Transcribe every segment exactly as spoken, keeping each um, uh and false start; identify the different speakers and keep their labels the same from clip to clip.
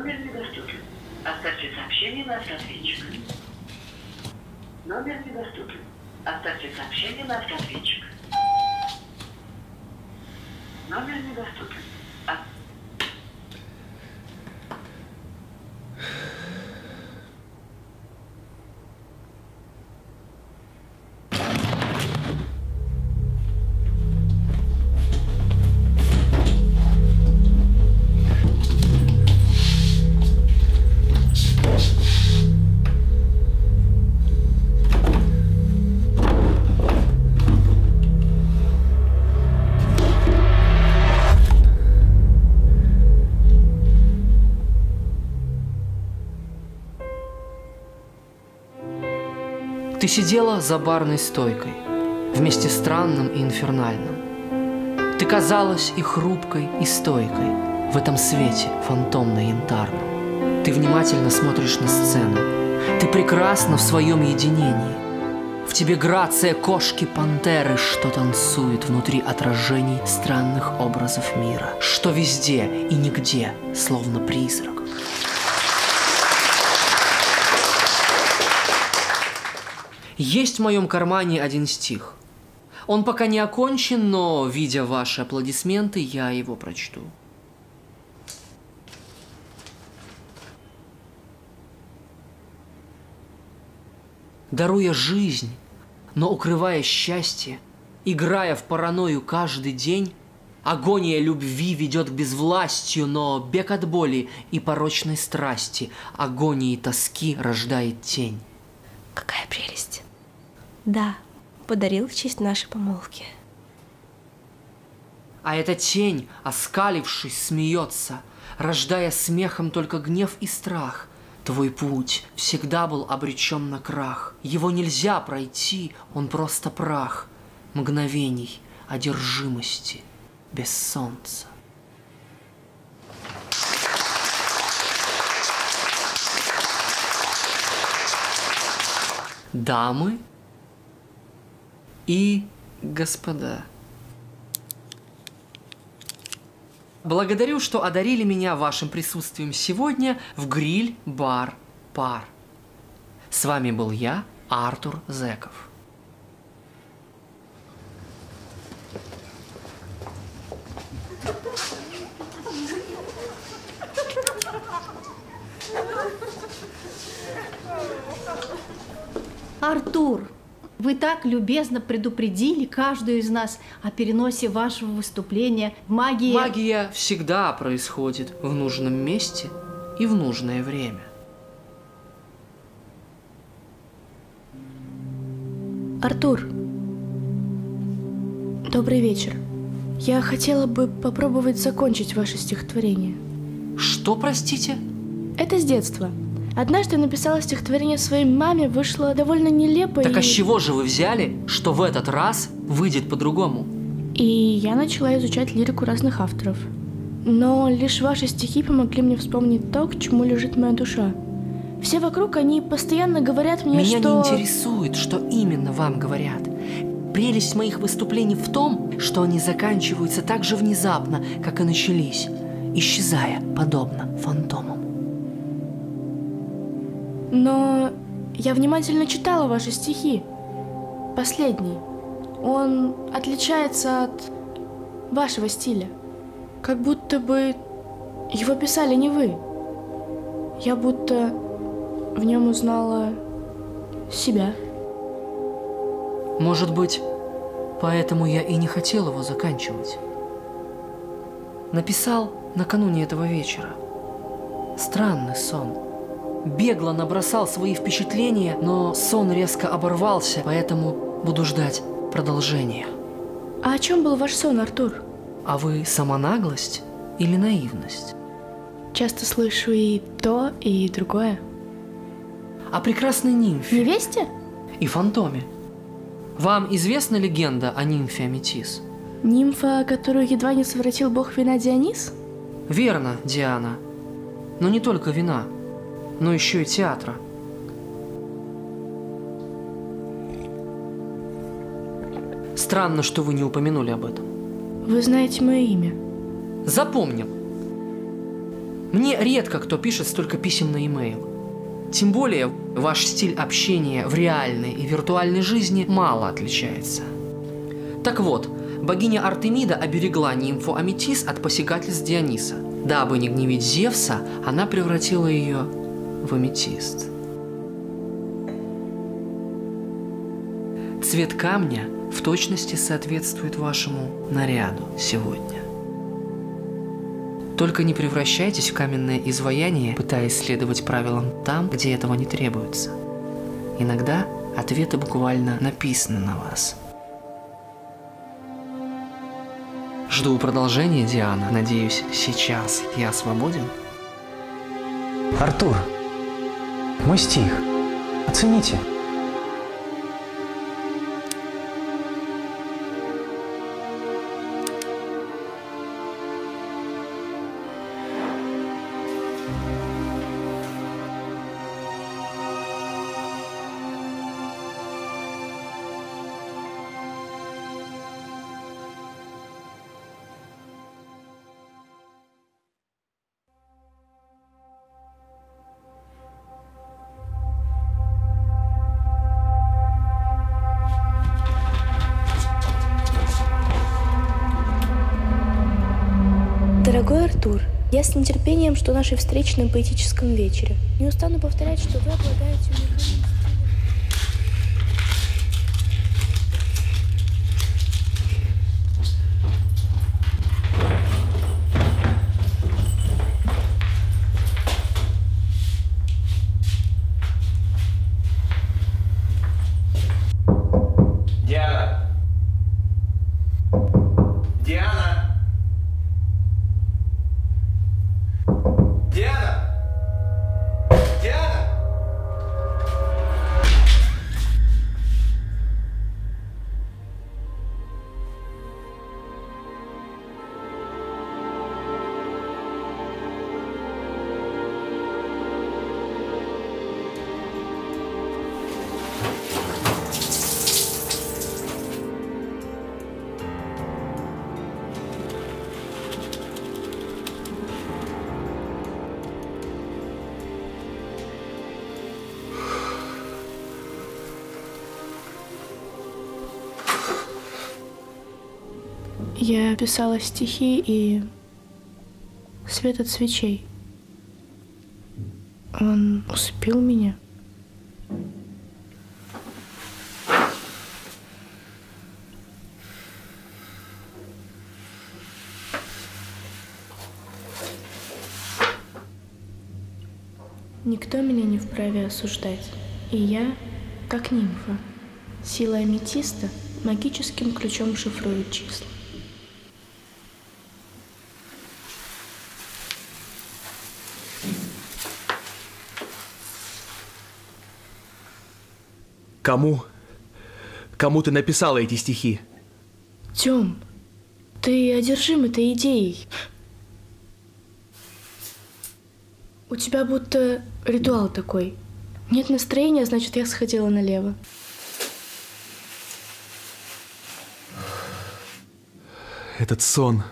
Speaker 1: Номер недоступен. Оставьте сообщение на автоответчик. Номер недоступен. Оставьте сообщение на автоответчик. Номер недоступен. От...
Speaker 2: Ты сидела за барной стойкой, вместе странным и инфернальным. Ты казалась и хрупкой, и стойкой в этом свете фантомно-янтарном. Ты внимательно смотришь на сцену. Ты прекрасна в своем единении. В тебе грация кошки-пантеры, что танцует внутри отражений странных образов мира, что везде и нигде, словно призрак. Есть в моем кармане один стих. Он пока не окончен, но, видя ваши аплодисменты, я его прочту. Даруя жизнь, но укрывая счастье, играя в паранойю каждый день, агония любви ведет к безвластию, но бег от боли и порочной страсти, агонии тоски рождает тень.
Speaker 3: Какая прелесть. Да, подарил в честь нашей помолвки.
Speaker 2: А эта тень, оскалившись, смеется, рождая смехом только гнев и страх. Твой путь всегда был обречен на крах. Его нельзя пройти, он просто прах мгновений одержимости без солнца. Дамы и господа, благодарю, что одарили меня вашим присутствием сегодня в гриль-бар-пар. С вами был я, Артур Зеков.
Speaker 4: Артур, вы так любезно предупредили каждую из нас о переносе вашего выступления. Магия...
Speaker 2: Магия всегда происходит в нужном месте и в нужное время.
Speaker 3: Артур, добрый вечер. Я хотела бы попробовать закончить ваше стихотворение.
Speaker 2: Что, простите?
Speaker 3: Это с детства. Однажды я написала стихотворение своей маме, вышло довольно нелепо.
Speaker 2: Так
Speaker 3: и...
Speaker 2: а с чего же вы взяли, что в этот раз выйдет по-другому?
Speaker 3: И я начала изучать лирику разных авторов. Но лишь ваши стихи помогли мне вспомнить то, к чему лежит моя душа. Все вокруг, они постоянно говорят мне,
Speaker 2: Меня
Speaker 3: что...
Speaker 2: Меня не интересует, что именно вам говорят. Прелесть моих выступлений в том, что они заканчиваются так же внезапно, как и начались, исчезая, подобно фантомам.
Speaker 3: Но я внимательно читала ваши стихи. Последний. Он отличается от вашего стиля. Как будто бы его писали не вы. Я будто в нем узнала себя.
Speaker 2: Может быть, поэтому я и не хотел его заканчивать. Написал накануне этого вечера. Странный сон. Бегло набросал свои впечатления, но сон резко оборвался, поэтому буду ждать продолжения.
Speaker 3: А о чем был ваш сон, Артур?
Speaker 2: А вы сама наглость или наивность?
Speaker 3: Часто слышу и то, и другое.
Speaker 2: О прекрасной нимфе.
Speaker 3: Невесте?
Speaker 2: И фантоме. Вам известна легенда о нимфе Аметис?
Speaker 3: Нимфа, которую едва не совратил бог вина Дионис?
Speaker 2: Верно, Диана. Но не только вина, но еще и театра. Странно, что вы не упомянули об этом.
Speaker 3: Вы знаете мое имя?
Speaker 2: Запомнил. Мне редко кто пишет столько писем на e-mail. Тем более, ваш стиль общения в реальной и виртуальной жизни мало отличается. Так вот, богиня Артемида оберегла нимфу Аметис от посягательств Диониса. Дабы не гневить Зевса, она превратила ее в аметист. Цвет камня в точности соответствует вашему наряду сегодня. Только не превращайтесь в каменное изваяние, пытаясь следовать правилам там, где этого не требуется. Иногда ответы буквально написаны на вас. Жду продолжения, Диана. Надеюсь, сейчас я свободен.
Speaker 5: Артур, мой стих. Оцените.
Speaker 3: Дорогой Артур, я с нетерпением жду нашей встречи на поэтическом вечере. Не устану повторять, что вы обладаете уникальным стилем.
Speaker 5: Диана! Диана! Диана! Диана!
Speaker 3: Я писала стихи и свет от свечей. Он усыпил меня. Никто меня не вправе осуждать. И я, как нимфа, силой аметиста магическим ключом шифрует числа.
Speaker 6: Кому? Кому ты написала эти стихи?
Speaker 3: Тём, ты одержим этой идеей. У тебя будто ритуал такой. Нет настроения, значит, я сходила налево.
Speaker 6: Этот сон.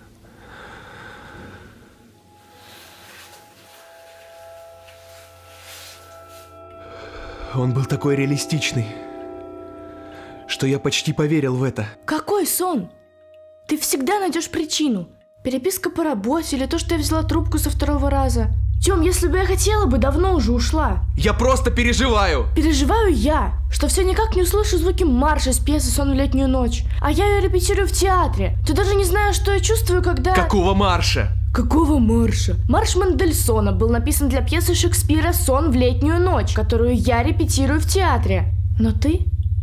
Speaker 6: Он был такой реалистичный, что я почти поверил в это.
Speaker 3: Какой сон? Ты всегда найдешь причину. Переписка по работе или то, что я взяла трубку со второго раза. Тём, если бы я хотела бы, давно уже ушла.
Speaker 6: Я просто переживаю.
Speaker 3: Переживаю я, что все никак не услышу звуки марша из пьесы «Сон в летнюю ночь». А я ее репетирую в театре. Ты даже не знаешь, что я чувствую, когда...
Speaker 6: Какого марша?
Speaker 3: Какого марша? Марш Мендельсона был написан для пьесы Шекспира «Сон в летнюю ночь», которую я репетирую в театре. Но ты...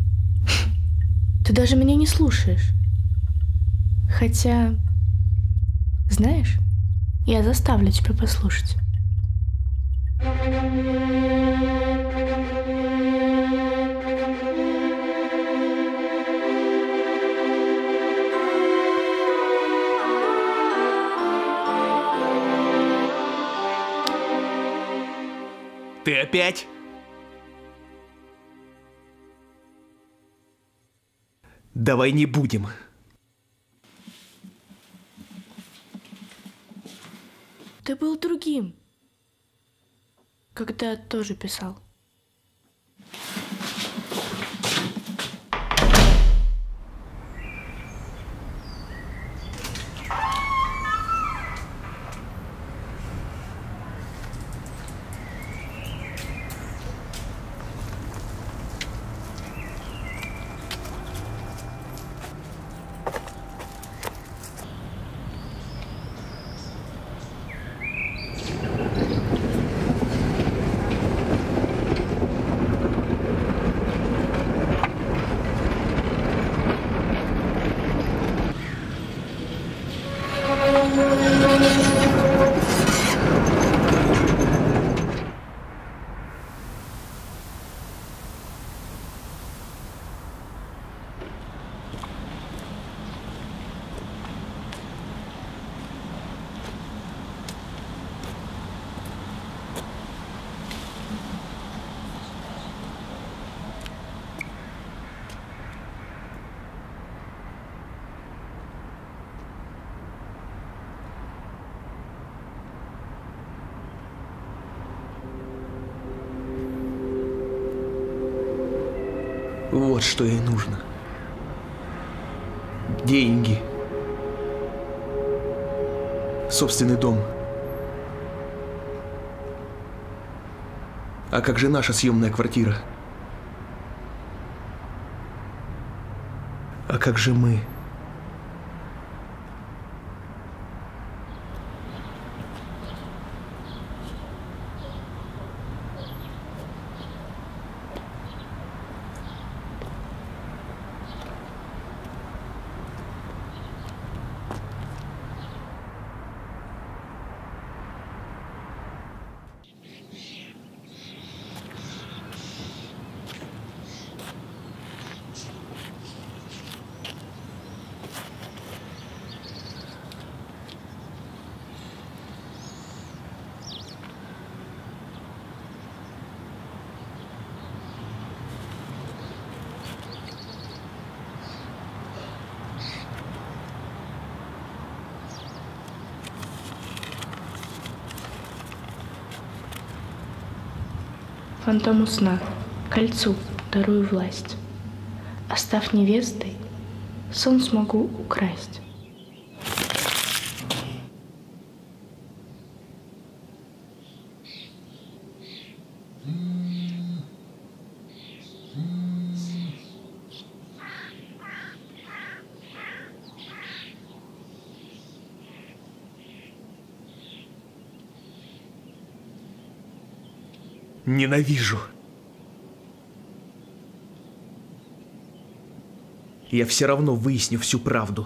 Speaker 3: Ты даже меня не слушаешь. Хотя... Знаешь, я заставлю тебя послушать.
Speaker 6: Ты опять? Давай не будем.
Speaker 3: Ты Ты был другим, когда тоже писал.
Speaker 6: Вот что ей нужно. Деньги. Собственный дом. А как же наша съемная квартира? А как же мы?
Speaker 3: Фантому сна, кольцу дарую власть. Остав невестой, сон смогу украсть.
Speaker 6: Ненавижу. Я все равно выясню всю правду.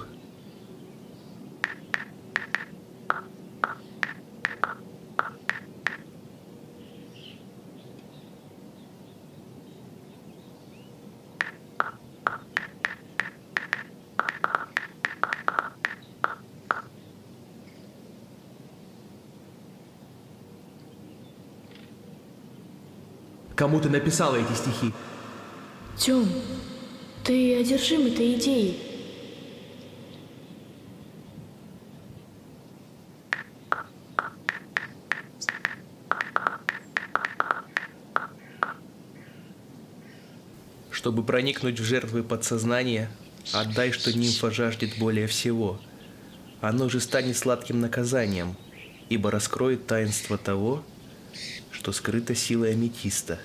Speaker 6: Кому ты написала эти стихи?
Speaker 3: Тём, ты одержим этой идеей.
Speaker 6: Чтобы проникнуть в жертвы подсознания, отдай, что нимфа жаждет более всего. Оно же станет сладким наказанием, ибо раскроет таинство того, что скрыто силой аметиста.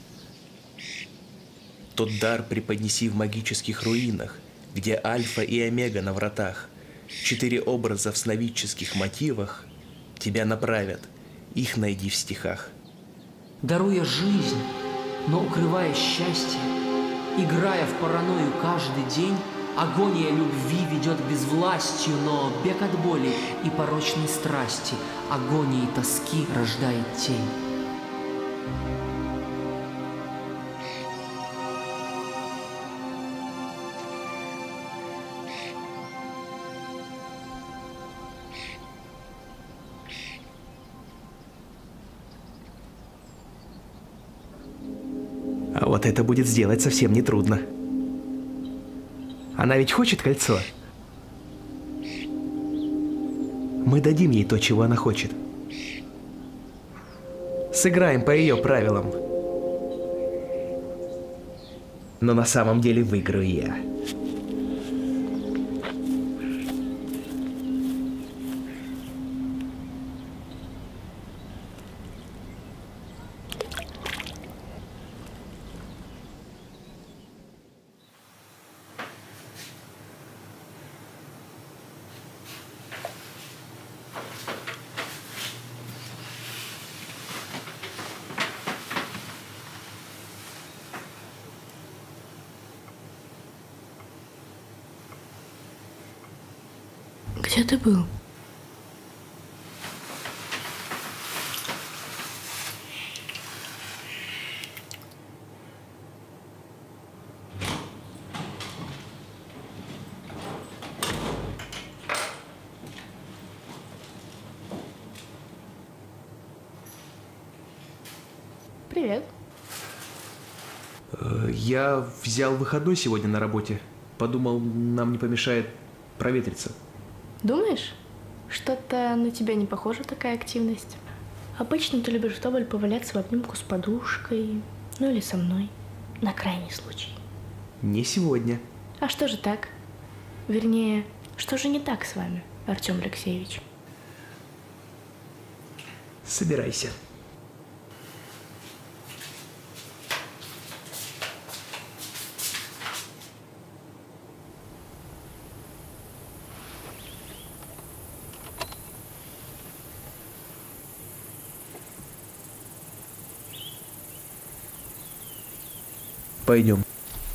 Speaker 6: Тот дар преподнеси в магических руинах, где альфа и омега на вратах. Четыре образа в сновидческих мотивах тебя направят, их найди в стихах.
Speaker 2: Даруя жизнь, но укрывая счастье, играя в паранойю каждый день, агония любви ведет к безвластию, но бег от боли и порочной страсти, агонии тоски рождает тень.
Speaker 6: А вот это будет сделать совсем нетрудно. Она ведь хочет кольцо. Мы дадим ей то, чего она хочет. Сыграем по ее правилам. Но на самом деле выиграю я.
Speaker 3: Где ты был? Привет.
Speaker 6: Э, Я взял выходной сегодня на работе. Подумал, нам не помешает проветриться.
Speaker 3: Думаешь? Что-то на тебя не похожа такая активность. Обычно ты любишь вдоволь поваляться в обнимку с подушкой, ну или со мной, на крайний случай.
Speaker 6: Не сегодня.
Speaker 3: А что же так? Вернее, что же не так с вами, Артем Алексеевич?
Speaker 6: Собирайся. Пойдем.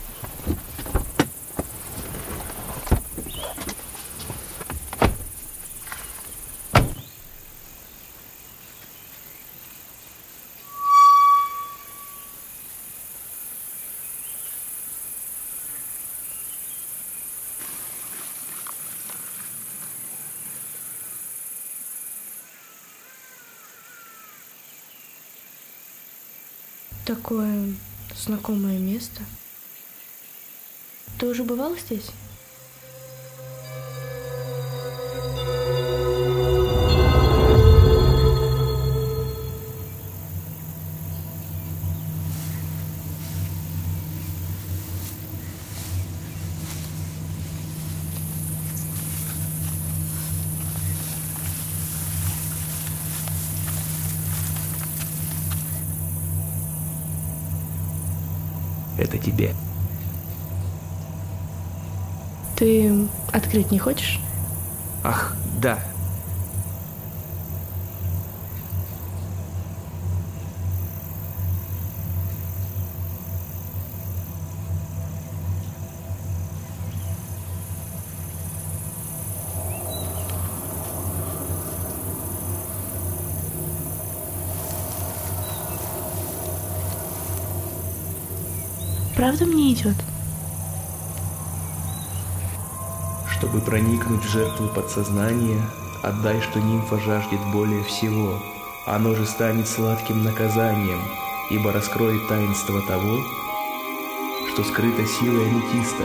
Speaker 3: Такое знакомое место. Ты уже бывал здесь?
Speaker 6: Это тебе.
Speaker 3: Ты открыть не хочешь?
Speaker 6: Ах, да.
Speaker 3: Правда мне идет?
Speaker 6: Чтобы проникнуть в жертву подсознания, отдай, что нимфа жаждет более всего. Оно же станет сладким наказанием, ибо раскроет таинство того, что скрыто силой аметиста.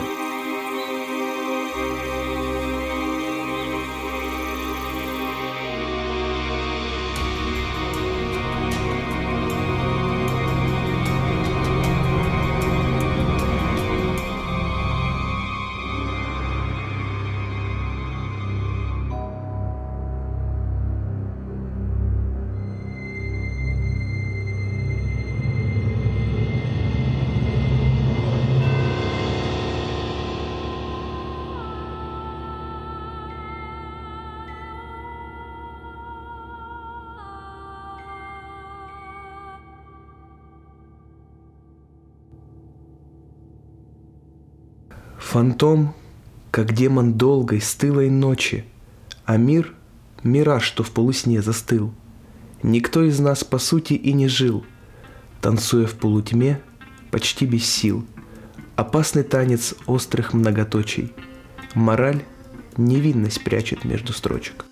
Speaker 6: Фантом, как демон долгой, стылой ночи, а мир — мираж, что в полусне застыл. Никто из нас, по сути, и не жил, танцуя в полутьме, почти без сил. Опасный танец острых многоточий. Мораль невинность прячет между строчек.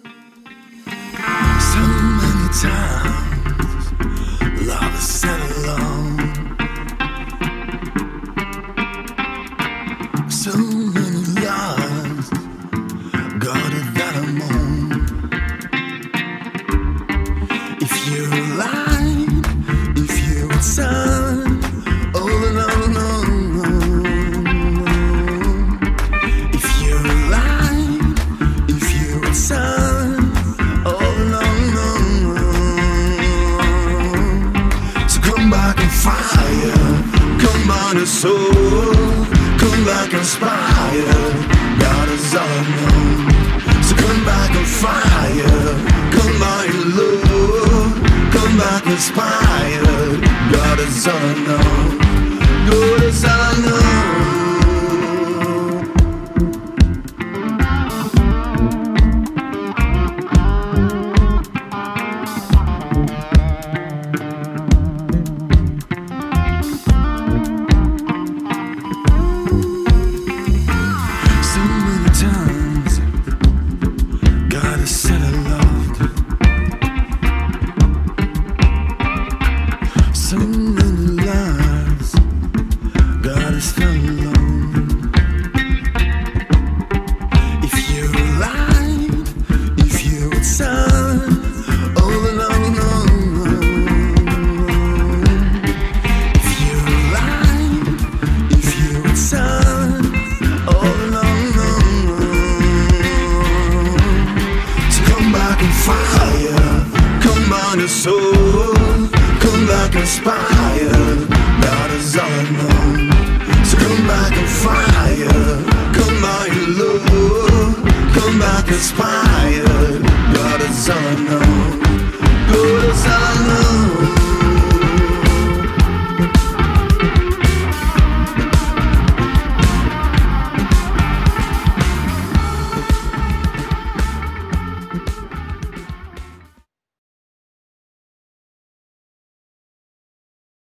Speaker 7: So many times, love is said alone. So many lies, God if that I'm on. If you're alive, inspired. God is all I know. So come back on fire. Come by in love. Come back inspired. God is all I know. God is all I know. Inspired, God is all I know. So come back on fire, come by in love, come back inspired.